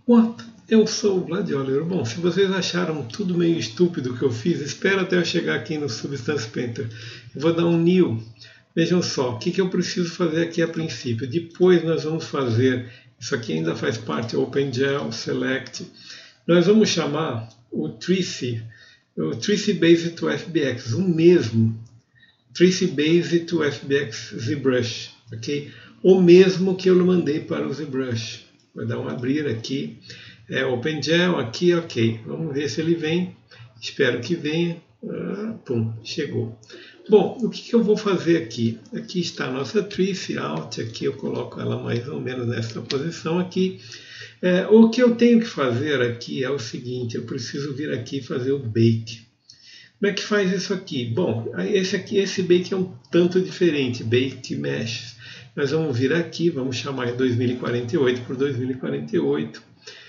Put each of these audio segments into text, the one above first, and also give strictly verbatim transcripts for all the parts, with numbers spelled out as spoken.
What? Eu sou o Vlad Oliver. Bom, se vocês acharam tudo meio estúpido que eu fiz, espera até eu chegar aqui no Substance Painter. Eu vou dar um new. Vejam só, o que, que eu preciso fazer aqui a princípio. Depois nós vamos fazer, isso aqui ainda faz parte, OpenGel, Select. Nós vamos chamar o Tracy, o Tracy Base to F B X, o mesmo. Tracy Base to F B X ZBrush, ok? O mesmo que eu mandei para o ZBrush. Vou dar um abrir aqui. É, OpenGel aqui, ok. Vamos ver se ele vem. Espero que venha. Ah, pum, chegou. Bom, o que, que eu vou fazer aqui? Aqui está a nossa Tracy Alt. Aqui eu coloco ela mais ou menos nessa posição aqui. É, o que eu tenho que fazer aqui é o seguinte. Eu preciso vir aqui e fazer o Bake. Como é que faz isso aqui? Bom, esse aqui, esse Bake é um tanto diferente. Bake Mesh. Nós vamos vir aqui, vamos chamar dois mil e quarenta e oito por dois mil e quarenta e oito.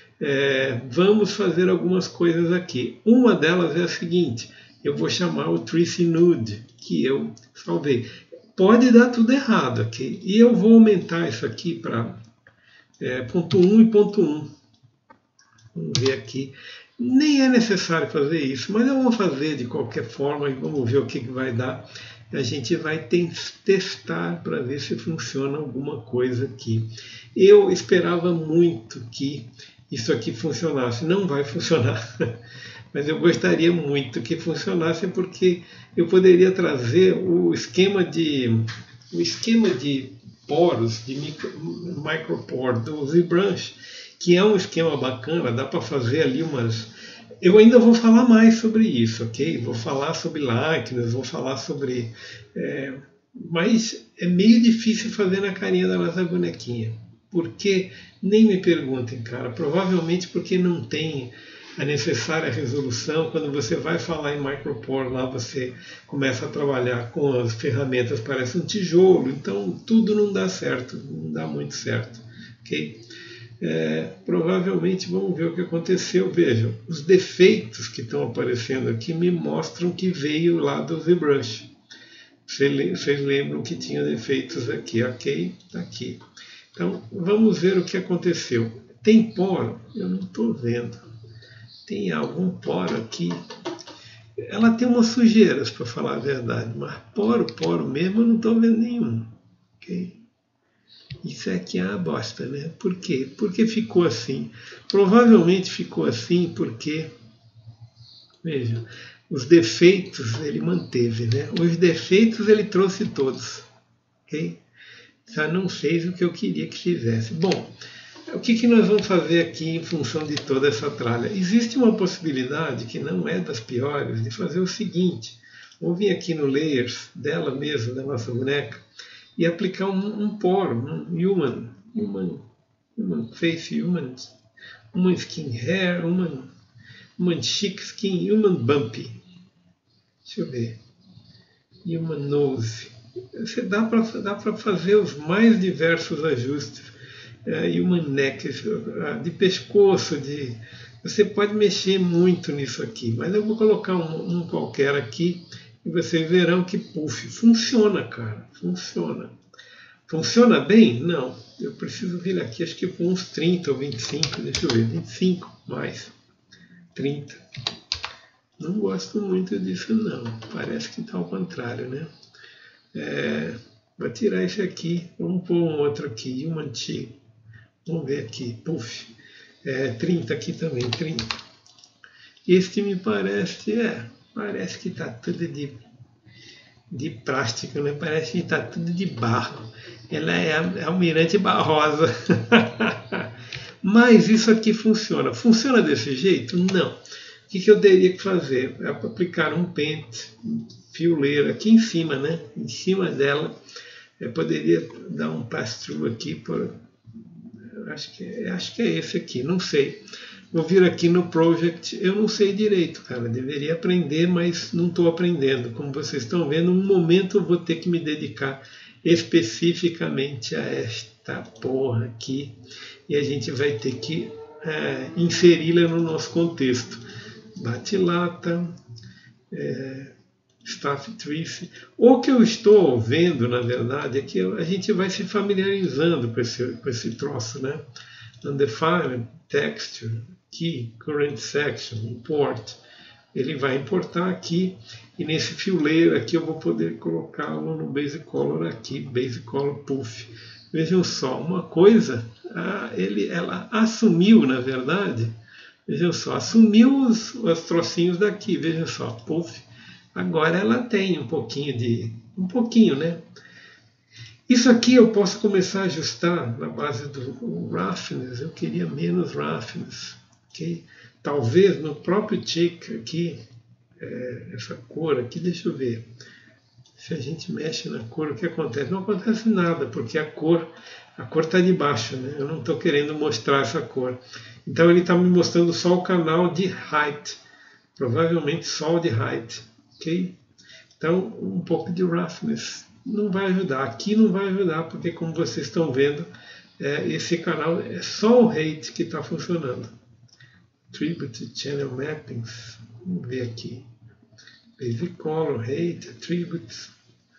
É, vamos fazer algumas coisas aqui. Uma delas é a seguinte, eu vou chamar o Tracy Nude, que eu salvei. Pode dar tudo errado aqui. E eu vou aumentar isso aqui para é, ponto um e ponto um. Vamos ver aqui. Nem é necessário fazer isso, mas eu vou fazer de qualquer forma e vamos ver o que, que vai dar. A gente vai testar para ver se funciona alguma coisa aqui. Eu esperava muito que isso aqui funcionasse. Não vai funcionar, mas eu gostaria muito que funcionasse porque eu poderia trazer o esquema de, o esquema de poros, de micro, micropore do ZBrush, que é um esquema bacana, dá para fazer ali umas... Eu ainda vou falar mais sobre isso, ok? Vou falar sobre likeness, vou falar sobre... É, mas é meio difícil fazer na carinha da nossa bonequinha. Por quê? Nem me perguntem, cara. Provavelmente porque não tem a necessária resolução. Quando você vai falar em micropore, lá você começa a trabalhar com as ferramentas, parece um tijolo. Então tudo não dá certo, não dá muito certo, ok? É, provavelmente vamos ver o que aconteceu. Vejam, os defeitos que estão aparecendo aqui me mostram que veio lá do ZBrush. Vocês lembram que tinha defeitos aqui, ok? Está aqui. Então vamos ver o que aconteceu. Tem poro? Eu não estou vendo. Tem algum poro aqui? Ela tem umas sujeiras, para falar a verdade, mas poro, poro mesmo, eu não estou vendo nenhum, ok? Isso aqui é uma bosta, né? Por quê? Porque ficou assim. Provavelmente ficou assim porque, veja, os defeitos ele manteve, né? Os defeitos ele trouxe todos, ok? Só não fez o que eu queria que fizesse. Bom, o que, que nós vamos fazer aqui em função de toda essa tralha? Existe uma possibilidade, que não é das piores, de fazer o seguinte. Vamos vir aqui no Layers dela mesma, da nossa boneca, e aplicar um, um poro, um human, human, human face, human, human skin hair, human, human chic skin, human bumpy. Deixa eu ver. Human nose. Você dá para dá para fazer os mais diversos ajustes. É, human neck, de pescoço, de... Você pode mexer muito nisso aqui, mas eu vou colocar um, um qualquer aqui. E vocês verão que, puff, funciona, cara, funciona. Funciona bem? Não. Eu preciso vir aqui, acho que por uns trinta ou vinte e cinco, deixa eu ver, vinte e cinco mais trinta. Não gosto muito disso, não. Parece que está ao contrário, né? É, vou tirar esse aqui, vamos pôr um outro aqui, um antigo. Vamos ver aqui, puff, é, trinta aqui também, trinta. Este me parece, é... Parece que está tudo de, de plástico, né? Parece que está tudo de barro. Ela é a, é a Almirante Barrosa. Mas isso aqui funciona. Funciona desse jeito? Não. O que, que eu teria que fazer? É aplicar um pente, um fioleiro aqui em cima, né? Em cima dela. Eu poderia dar um pass-through aqui. Por, acho, que, acho que é esse aqui, não sei. Vou vir aqui no Project, eu não sei direito, cara, deveria aprender, mas não estou aprendendo. Como vocês estão vendo, um momento eu vou ter que me dedicar especificamente a esta porra aqui, e a gente vai ter que é, inseri-la no nosso contexto. Bate-lata, é, Staff Trace. O que eu estou vendo, na verdade, é que a gente vai se familiarizando com esse, com esse troço, né? Undefined Texture, Key, Current Section, Import. Ele vai importar aqui, e nesse Fill Layer aqui eu vou poder colocá-lo no Base Color aqui, Base Color Puff. Vejam só, uma coisa, ah, ele, ela assumiu, na verdade, vejam só, assumiu os, os trocinhos daqui, vejam só, Puff. Agora ela tem um pouquinho de, um pouquinho, né? Isso aqui eu posso começar a ajustar na base do roughness, eu queria menos roughness, ok? Talvez no próprio tick aqui, é, essa cor aqui, deixa eu ver, se a gente mexe na cor, o que acontece? Não acontece nada, porque a cor a cor está de baixo, né? Eu não estou querendo mostrar essa cor. Então ele está me mostrando só o canal de height, provavelmente só o de height, ok? Então um pouco de roughness não vai ajudar, aqui não vai ajudar, porque como vocês estão vendo, é, esse canal é só o height que está funcionando. Attribute Channel Mappings, vamos ver aqui, Base Color, Height, Attributes,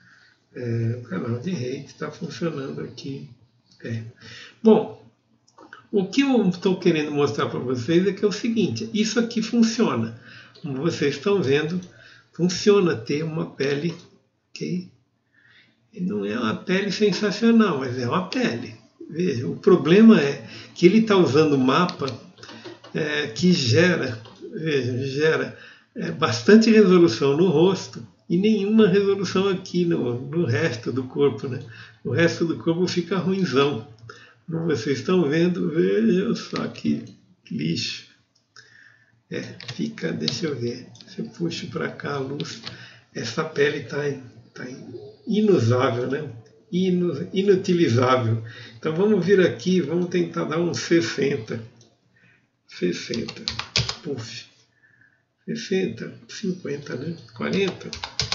é, o canal de Height está funcionando aqui. É. Bom, o que eu estou querendo mostrar para vocês é que é o seguinte, isso aqui funciona, como vocês estão vendo, funciona ter uma pele, ok? E não é uma pele sensacional, mas é uma pele. Veja, o problema é que ele está usando mapa É, que gera, veja, gera é, bastante resolução no rosto e nenhuma resolução aqui no, no resto do corpo, né? O resto do corpo fica ruinzão. Como vocês estão vendo, vejam só que lixo. É, fica, deixa eu ver, se eu puxo para cá a luz, essa pele está tá inusável, né? Inu, inutilizável. Então vamos vir aqui, vamos tentar dar uns sessenta. sessenta, puff, sessenta, cinquenta, né? quarenta.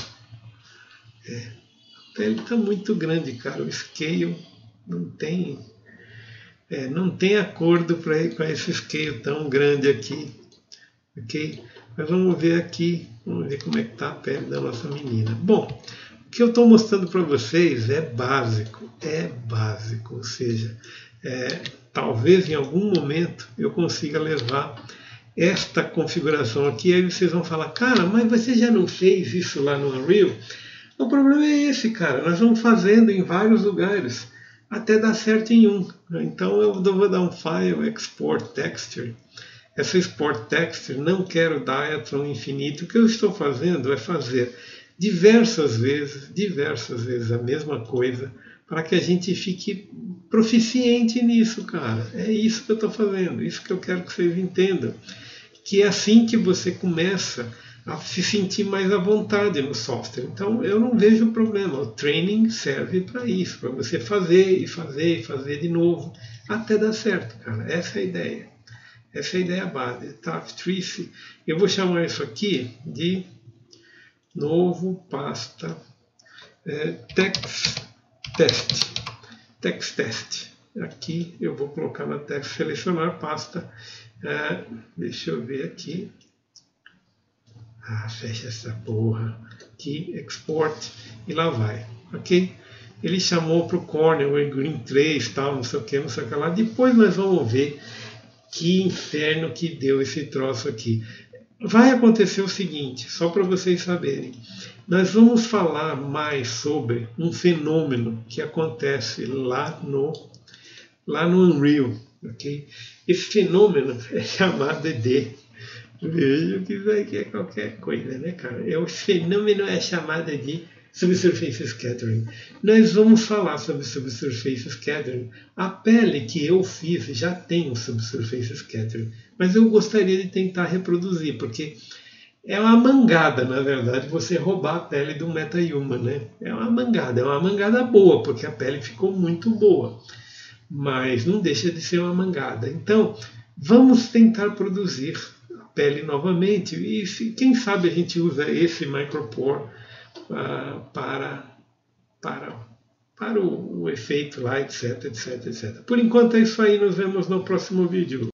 É, a pele está muito grande, cara. O scale não tem, é, não tem acordo para esse scale tão grande aqui, ok? Mas vamos ver aqui, vamos ver como é que está a pele da nossa menina. Bom, o que eu estou mostrando para vocês é básico, é básico, ou seja, é, talvez em algum momento eu consiga levar esta configuração aqui, aí vocês vão falar, cara, mas você já não fez isso lá no Unreal? O problema é esse, cara, nós vamos fazendo em vários lugares, até dar certo em um. Então eu vou dar um File, Export Texture. Essa Export Texture, não quero Diatron infinito, o que eu estou fazendo é fazer diversas vezes, diversas vezes a mesma coisa, para que a gente fique proficiente nisso, cara. É isso que eu estou fazendo, isso que eu quero que vocês entendam. Que é assim que você começa a se sentir mais à vontade no software. Então eu não vejo problema, o training serve para isso, para você fazer e fazer e fazer de novo, até dar certo, cara. Essa é a ideia. Essa é a ideia base. Taftrice. Eu vou chamar isso aqui de novo pasta é, text test. Text test. Aqui eu vou colocar na text, selecionar pasta. É, deixa eu ver aqui. Ah, fecha essa porra. Aqui, export. E lá vai. Ok? Ele chamou para o Cornell, o Green três, tal, não sei o que, não sei o que lá. Depois nós vamos ver que inferno que deu esse troço aqui. Vai acontecer o seguinte, só para vocês saberem. Nós vamos falar mais sobre um fenômeno que acontece lá no, lá no Unreal. Okay? Esse fenômeno é chamado de... Veja que isso aqui é qualquer coisa, né, cara? É, o fenômeno é chamado de Subsurface Scattering. Nós vamos falar sobre Subsurface Scattering. A pele que eu fiz já tem um Subsurface Scattering, mas eu gostaria de tentar reproduzir, porque é uma mangada, na verdade, você roubar a pele do MetaHuman, né? É uma mangada, é uma mangada boa, porque a pele ficou muito boa, mas não deixa de ser uma mangada. Então, vamos tentar produzir a pele novamente, e se, quem sabe a gente usa esse Micropore uh, para, para, para o, o efeito lá, etc, etc, etcétera. Por enquanto é isso aí, nos vemos no próximo vídeo.